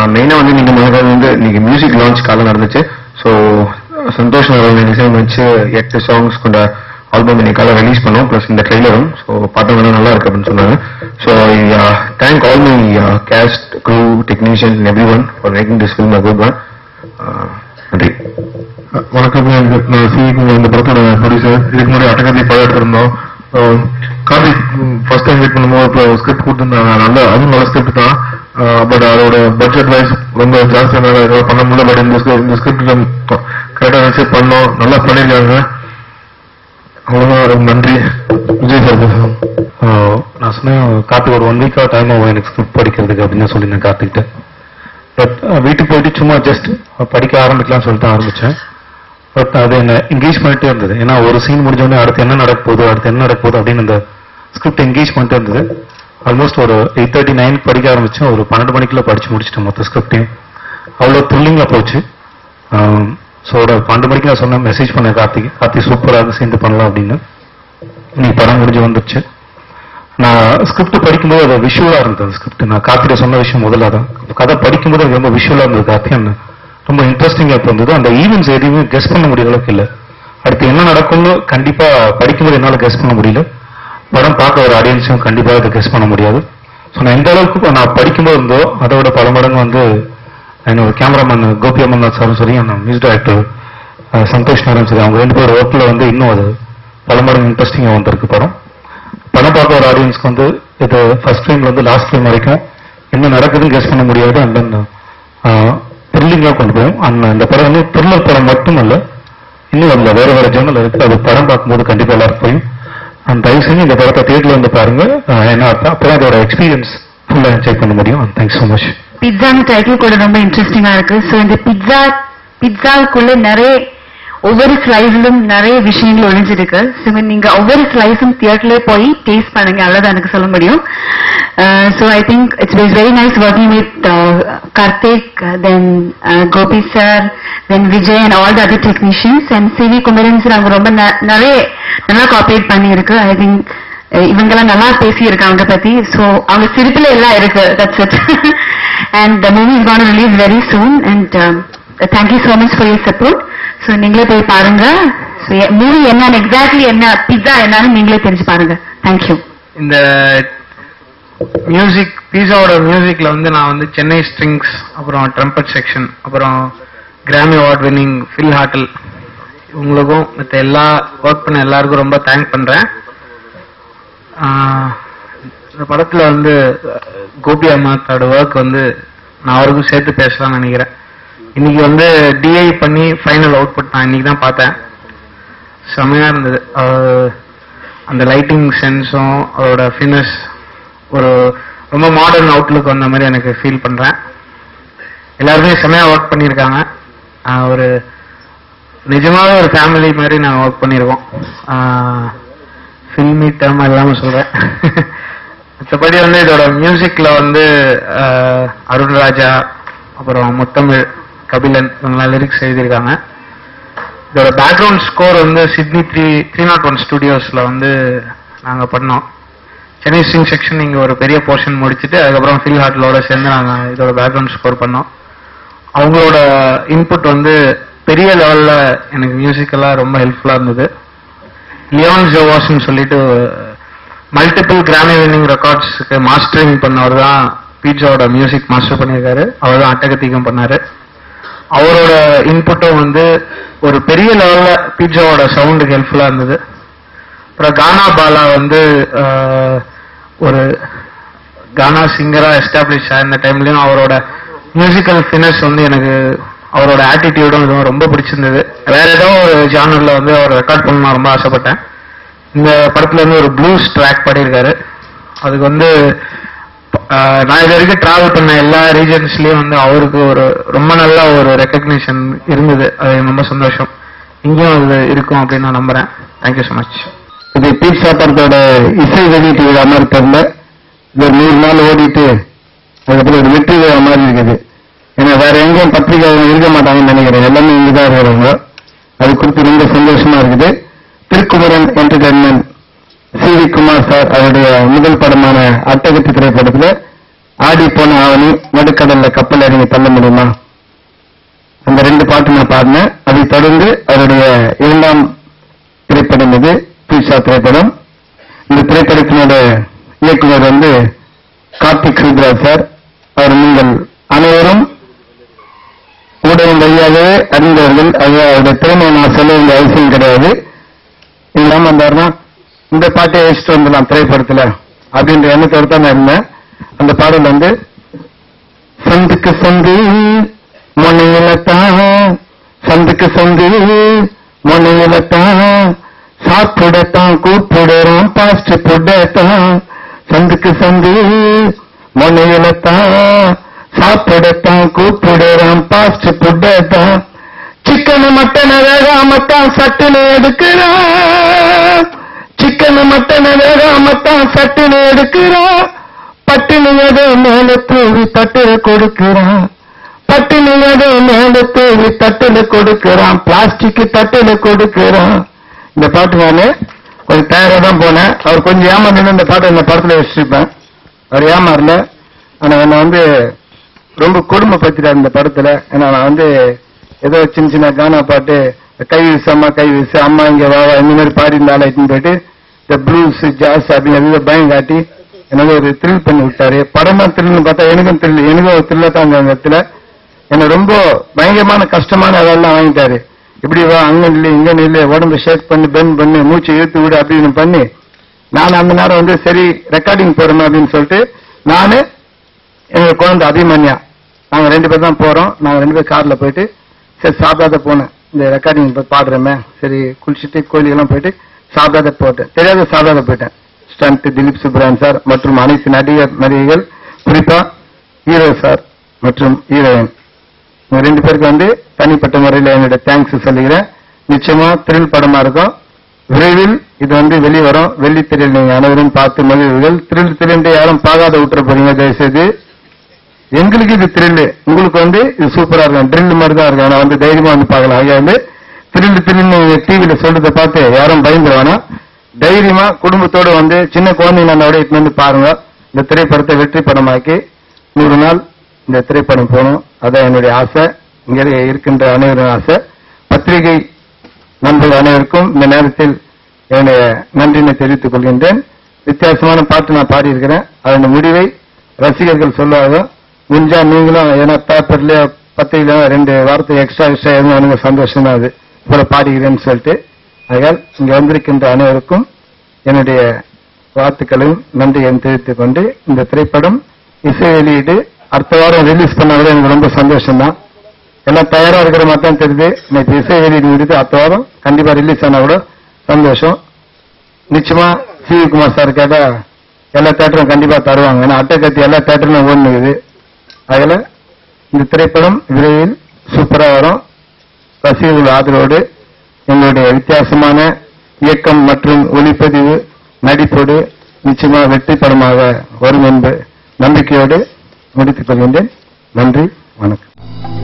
மெயினாக வந்து நீங்கள் முதல்ல வந்து நீங்கள் மியூசிக் லான்ச் காலம் நடந்துச்சு. ஸோ சந்தோஷ் அவர்கள் இசையமைச்சு 8 songs கொண்ட ஆல்பம் இன்னைக்கு காலை ரிலீஸ் பண்ணோம். ப்ளஸ் இந்த ட்ரெய்லரும் ஸோ பார்த்தவங்க நல்லா இருக்கு அப்படின்னு சொன்னாங்க. So thank all my cast, crew, technicians and every one for making this film a good one. நன்றி. வணக்கம். நான் சிவிக்குமார், இந்த படத்தோட ப்ரொடியூசர். இதுக்கு முன்னாடி அட்டகத்தி படம் இருந்தோம். கார்த்திக் ஃபர்ஸ்ட் டைம் மீட் பண்ணும்போது ஸ்கிரிப்ட் கொடுத்துருந்தாங்க. அதுவும் நல்ல ஸ்கிரிப்ட் தான். பட் அதோட பட்ஜெட் வைஸ் ரொம்ப ஜாஸ்தியாக பண்ண முடியல. பட் இந்த ஸ்கிரிப்ட் கரெக்டாக வச்சு பண்ணோம், நல்லா பண்ணியிருக்காங்க. அவ்வளோதான், நன்றி. விஜய் சார் நான் சொன்னேன் கார்த்திக் ஒரு 1 week டைம் ஆகும் எனக்கு ஸ்கிரிப்ட் படிக்கிறதுக்கு அப்படின்னு சொல்லியிருந்தேன் கார்த்திக்கிட்ட. பட் வீட்டுக்கு போயிட்டு சும்மா ஜஸ்ட் படிக்க ஆரம்பிக்கலாம்னு சொல்லிட்டு ஆரம்பித்தேன். பட் அது என்ன என்கேஜ் பண்ணிட்டே இருந்தது. ஏன்னா ஒரு சீன் முடிஞ்சோடனே அடுத்து என்ன நடக்க போகுது அப்படின்னு அந்த ஸ்கிரிப்ட் என்கேஜ் பண்ணிட்டே இருந்தது. ஆல்மோஸ்ட் ஒரு 8:39 படிக்க ஆரம்பித்தேன். ஒரு 12 மணிக்குள்ள படித்து முடிச்சிட்டேன் மொத்த ஸ்கிரிப்டையும். அவ்வளோ த்ரில்லிங்காக போச்சு. ஸோ ஒரு 12 மணிக்கு நான் சொன்னேன், மெசேஜ் பண்ணேன் கார்த்திக் சூப்பராக சேர்ந்து பண்ணலாம் அப்படின்னு. இன்னைக்கு படம் முடிஞ்சு வந்துருச்சு. நான் ஸ்கிரிப்ட் படிக்கும்போது அது விஷுவலாக இருந்தது. ஸ்கிரிப்ட் நான் கார்த்திகிட்ட சொன்ன விஷயம் முதல்ல தான். கதை படிக்கும்போது அது ரொம்ப விஷுவலாக இருந்தது. கார்த்திக் ரொம்ப இன்ட்ரெஸ்டிங்காக இருந்தது. அந்த ஈவெண்ட்ஸ் எதுவுமே கெஸ் பண்ண முடிய அளவுக்கு இல்லை. அடுத்து என்ன நடக்கும்னு கண்டிப்பாக படிக்கும்போது என்னால் கெஸ் பண்ண முடியல. படம் பார்க்க ஒரு ஆடியன்ஸும் கண்டிப்பாக அதை கெஸ் பண்ண முடியாது. ஸோ நான் எந்த அளவுக்கு நான் படிக்கும்போது இருந்தோ அதோட பல மடங்கு வந்து என்னோட கேமராமேன் கோபி அமர்நாத் சாரும் சரி, அந்த மியூசிக் டைரக்டர் சந்தோஷ் நாராயண் சரி, அவங்க 2 பேர் ஒர்க்கில் வந்து இன்னும் அது பல மடங்கு இன்ட்ரெஸ்டிங்காக வந்திருக்கு படம். படம் பார்க்க ஒரு ஆடியன்ஸ்க்கு வந்து இது ஃபர்ஸ்ட் ஃப்ரேம்ல இருந்து லாஸ்ட் ஃப்ரேம் வரைக்கும் என்ன நடக்குதுன்னு கெஸ் பண்ண முடியாது. அண்ட் தென் த்ரில்லிங்காக கொண்டு போகும். அந்த படம் வந்து த்ரில்லர் படம் மட்டும் இல்லை, இன்னும் அதில் வேற ஜேர்னல் இருக்கு. அது படம் பார்க்கும்போது கண்டிப்பாக எல்லாரும் போயும். அண்ட் தயவு செஞ்சு இந்த படத்தை தியேட்டர்ல வந்து பாருங்க. ஏன்னா அப்பதான் அதோட எக்ஸ்பீரியன்ஸ் ஃபுல்லா என்ஜாய் பண்ண முடியும். Thanks so much. பிட்சான்னு டைட்டில் கூட ரொம்ப இன்ட்ரெஸ்டிங்கா இருக்கு. ஸோ இந்த பிட்சாவுக்குள்ள நிறைய ஒவ்வொரு ஸ்லைஸ்லும் நிறைய விஷயங்கள் ஒழிஞ்சிருக்கு. ஸோ நீங்க ஒவ்வொரு ஸ்லைஸும் தியேட்டர்ல போய் டேஸ்ட் பண்ணுங்க, அவ்வளவுதான் எனக்கு சொல்ல முடியும். So I think it's very nice working with Karthik, then Gopi sir, then Vijay and all the other technicians and CV Kumaran sir. அவங்க ரொம்ப நிறைய நல்லா கோஆபரேட் பண்ணியிருக்கு. ஐ திங்க் இவங்கெல்லாம் நல்லா பேசியிருக்காங்க பத்தி. ஸோ அவங்க சிரிப்புல எல்லாம் இருக்கு. That's it. And the movie is gonna release very soon. And thank you so much for your support. So நீங்களே போய் பாருங்க. மூவி என்னன்னு எக்ஸாக்ட்லி என்ன பிட்சா என்னன்னு நீங்களே தெரிஞ்சு பாருங்க. தேங்க்யூ. இந்த மியூசிக் பீஸாவோட மியூசிக்ல வந்து நான் வந்து சென்னை ஸ்ட்ரிங்ஸ், அப்புறம் ட்ரம்பட் செக்ஷன், அப்புறம் கிராமி அவார்ட் வின்னிங் ஃபில் ஹாட்டல் உங்களுக்கும் மற்ற எல்லா ஒர்க் பண்ண எல்லாருக்கும் ரொம்ப தேங்க் பண்றேன். இந்த படத்துல வந்து கோபி அம்மாத்தோட ஒர்க் வந்து நான் அவருக்கும் சேர்த்து பேசலாம்னு நினைக்கிறேன். இன்னைக்கு வந்து டிஐ பண்ணி ஃபைனல் அவுட்புட் நான் இன்னைக்கு தான் பார்த்தேன். செமையா இருந்தது. அந்த லைட்டிங் சென்ஸும் அதோட ஃபினிஷ் ஒரு ரொம்ப மாடர்ன் அவுட்லுக் வந்த மாதிரி எனக்கு ஃபீல் பண்றேன். எல்லாருமே செமையா ஒர்க் பண்ணியிருக்காங்க. ஒரு நிஜமாவே ஒரு ஃபேமிலி மாதிரி நாங்கள் ஒர்க் பண்ணியிருக்கோம். ஃபில்மி டேர்ம் எல்லாமே சொல்றேன். மற்றபடி வந்து இதோட மியூசிக்ல வந்து அருண் ராஜா, அப்புறம் முத்தமிழ், கபிலன் இவங்கெல்லாம் லிரிக்ஸ் எழுதியிருக்காங்க. இதோட பேக்ரவுண்ட் ஸ்கோர் வந்து சிட்னி 301 ஸ்டுடியோஸ்ல வந்து நாங்கள் பண்ணோம். சென்னை ஸ்ட்ரிங் செக்ஷன் இங்கே ஒரு பெரிய போர்ஷன் முடிச்சுட்டு அதுக்கப்புறம் ஃபில் ஹார்ட்லோட சேர்ந்து நாங்கள் இதோட பேக்ரவுண்ட் ஸ்கோர் பண்ணோம். அவங்களோட இன்புட் வந்து பெரிய லெவலில் எனக்கு மியூசிக்கெல்லாம் ரொம்ப ஹெல்ப்ஃபுல்லாக இருந்தது. லியோன் ஜோவாஸ்ன்னு சொல்லிட்டு மல்டிபிள் கிராமி வின்னிங் ரெக்கார்ட்ஸுக்கு மாஸ்டரிங் பண்ணவர் தான் பீட்சாவோட மியூசிக் மாஸ்டர் பண்ணியிருக்காரு. அவர் தான் அட்டகத்திக்கும் பண்ணாரு. அவரோட இன்புட்டும் வந்து ஒரு பெரிய லெவலில் பீட்சாவோட சவுண்டுக்கு ஹெல்ப்ஃபுல்லாக இருந்தது. அப்புறம் கானா பாலா வந்து ஒரு கானா சிங்கராக எஸ்டாப்ளிஷ் ஆயிருந்த டைம்லையும் அவரோட மியூசிக்கல் ஃபினிஷ் வந்து எனக்கு அவரோட ஆட்டிடியூடும் இதுவும் ரொம்ப பிடிச்சிருந்தது. வேற ஏதோ ஒரு ஜானர்ல வந்து அவர் ரெக்கார்ட் பண்ணணும் ரொம்ப ஆசைப்பட்டேன். இந்த படத்துல இருந்து ஒரு ப்ளூஸ் ட்ராக் பாடியிருக்காரு. அதுக்கு வந்து நான் இது வரைக்கும் டிராவல் பண்ண எல்லா ரீஜன்ஸ்லயும் வந்து அவருக்கு ஒரு ரொம்ப நல்ல ஒரு ரெக்கக்னிஷன் இருந்தது. அது ரொம்ப சந்தோஷம். இங்கேயும் அது இருக்கும் அப்படின்னு நான் நம்புறேன். Thank you so much. இது பீட்சா படத்தோட இசை வெளியீட்டு விழா மாதிரி தெரியல. இது 100 நாள் ஓடிட்டு அதுக்கப்புறம் ஒரு வெற்றி விழா மாதிரி இருக்குது. ஏன்னா வேற எங்கேயும் பத்திரிகை இருக்க மாட்டாங்கன்னு நினைக்கிறேன். எல்லாமே இங்கதான் இருக்கிறவங்க. அது குறித்து ரொம்ப சந்தோஷமா இருக்குது. Thirukumaran entertainment CV Kumar sir அவருடைய முதல் படமான அட்டகத்தி திரைப்படத்துல ஆடி போன ஆவணி நடுக்கடல்ல கப்பல் இறங்கி தள்ள முடியுமா, அந்த 2 பாட்டு நான் பாடினேன். அதை தொடர்ந்து அவருடைய 2ஆம் திரைப்படம் இது பீசா திரைப்படம். இந்த திரைப்படத்தினோட இயக்குனர் வந்து கார்த்திக் சுப்ராஜ் சார். அவர் நீங்கள் அனைவரும் ஊடகம் வழியாகவே அறிந்தவர்கள். அவருடைய திறமை நான் சொல்ல வேண்டிய அவசியம் கிடையாது. இல்லாம வந்தாருன்னா இந்த பாட்டை வச்சுட்டு வந்துடலாம் திரைப்படத்துல அப்படின்ற எண்ணத்தோடு தான் நான் இருந்தேன். அந்த பாடல் வந்து சந்துக்கு சந்து மொனையிலத்தான், சந்துக்கு சந்து மொனையிலத்தான், சாப்பிடத்தான் கூப்பிடுறான் பாஸ்ட் புட்டத்தான், சந்துக்கு சந்து மொனையிலத்தான், சாப்பிடத்தான் கூப்பிடுறான் பாஸ்ட் புட்டத்தான், சிக்கன் மட்டன் வேகாமத்தான் சட்டுன்னு எடுக்கிறான், சிக்கன் மட்டன் வேகாமத்தான் சட்டுன்னு எடுக்கிறான், பட்டினியதை மேல தூவி தட்டுல கொடுக்கிறான், பட்டினியதை மேல தூவி தட்டுல கொடுக்கிறான், பிளாஸ்டிக் தட்டுல கொடுக்கிறான். இந்த பாட்டு நானு கொஞ்சம் தயாரா தான் போனேன். அவர் கொஞ்சம் ஏமாந்து இந்த பாட்டை இந்த படத்துல வச்சிருப்பேன். அவர் ஏமாறல. ஆனா என்ன வந்து ரொம்ப கொடுமைப்படுத்திட்டார் இந்த படத்துல. ஏன்னா நான் வந்து ஏதோ சின்ன சின்ன கானா பாட்டு கை வீசு அம்மா கை வீசு அம்மா இங்க வா இந்த மாதிரி பாடி இருந்தாலும் எடுத்துன்னு போயிட்டு இந்த ப்ளூஸ் ஜாஸ் அப்படின்னு பயம் காட்டி எனக்கு ஒரு த்ரில் பண்ணி விட்டாரு. படமா த்ரில்னு பார்த்தா எனக்கும் ஒரு த்ரில்ல தான் அந்த இடத்துல என்ன ரொம்ப பயங்கரமான கஷ்டமான அதெல்லாம் வாங்கிட்டாரு. இப்படி வா அங்க இல்லை இங்க இல்லை உடம்பு ஷேக் பண்ணி பெண்ட் பண்ணி மூச்சு இழுத்து விடு அப்படின்னு பண்ணி நான் அந்த நேரம் வந்து சரி ரெக்கார்டிங் போறோம் அப்படின்னு சொல்லிட்டு நானு எங்க குழந்தை அபிமன்யா நாங்க 2 பேர் தான் போறோம். நாங்க 2 பேர் கார்ல போயிட்டு சரி சாப்பிடாத போனேன். இந்த ரெக்கார்டிங் பாடுறோமே சரி குளிச்சுட்டு கோயிலுக்கெல்லாம் போயிட்டு சாப்பிடாத போட்டேன். தெரியாத சாப்பிடாத போயிட்டேன். ஸ்டண்ட் திலீப் சுப்ராயன் சார் மற்றும் அனைத்து நடிகைகள் குறிப்பா ஹீரோ சார் மற்றும் ஹீரோயின் 2 பேருக்கு வந்து தனிப்பட்ட முறையில் என்னுடைய தேங்க்ஸ் சொல்லுகிறேன். நிச்சயமா த்ரில் படமா இருக்கும். விரைவில் இது வந்து வெளிவரும். வெள்ளித்திரையில் நீங்க அனைவரும் பார்த்து மகிழ்வுகள். த்ரில் யாரும் பார்க்காத விட்டுற போறீங்க தயவுசெய்து. எங்களுக்கு இது த்ரில், உங்களுக்கு வந்து இது சூப்பரா இருக்கும். ட்ரில் மாதிரி தான் இருக்கும். நான் வந்து தைரியமா வந்து பார்க்கலாம். ஐயா வந்து த்ரில் நீங்க டிவியில சொல்றதை பார்த்து யாரும் பயந்துருவானா தைரியமா குடும்பத்தோடு வந்து சின்ன குழந்தைங்க நம்மளோட இட்டு வந்து பாருங்க. இந்த திரைப்படத்தை வெற்றி படமாக்கி 100 நாள் இந்த திரைப்படம் போகணும். அதான் என்னுடைய ஆசை. இங்க இருக்கின்ற அனைவரும் ஆசை. பத்திரிகை நண்பர்கள் அனைவருக்கும் இந்த நேரத்தில் என்னுடைய நன்றினை தெரிவித்துக் கொள்கின்றேன். வித்தியாசமான பாட்டு நான் பாடியிருக்கிறேன். அதன் முடிவை ரசிகர்கள் சொல்லுவாங்க. முடிஞ்சா நீங்களும் ஏன்னா பேப்பர்ல பத்திரிகையில 2 வார்த்தை எக்ஸ்ட்ரா எழுதுனா எனக்கு சந்தோஷம் தான். அது போல பாடுகிறேன்னு சொல்லிட்டு ஆகையால் இங்க வந்திருக்கின்ற அனைவருக்கும் என்னுடைய வாழ்த்துக்களையும் நன்றியையும் தெரிவித்துக் கொண்டு இந்த திரைப்படம் இசை வெளியீடு அடுத்த வாரம் ரிலீஸ் பண்ணாலும் எனக்கு ரொம்ப சந்தோஷம் தான். எல்லாம் தயாரா இருக்கிற மாதிரி தான் தெரியுது. இன்னைக்கு இசை வெளியீடு முடித்து அடுத்த வாரம் கண்டிப்பா ரிலீஸ் ஆனா கூட சந்தோஷம். நிச்சயமா சி குமார் சார் கேட்டா எல்லா தேட்டரும் கண்டிப்பா தருவாங்க. ஏன்னா அட்டை கத்தி எல்லா தேட்டரும் ஓடுனுக்குது. அதனால இந்த திரைப்படம் விரைவில் சூப்பரா வரும். ரசிகர்கள் ஆதரவோடு எங்களுடைய வித்தியாசமான இயக்கம் மற்றும் ஒளிப்பதிவு நடிப்போடு நிச்சயமா வெற்றி படமாக வரும் என்ற நம்பிக்கையோடு முடித்துக் கொள்கின்றேன். நன்றி, வணக்கம்.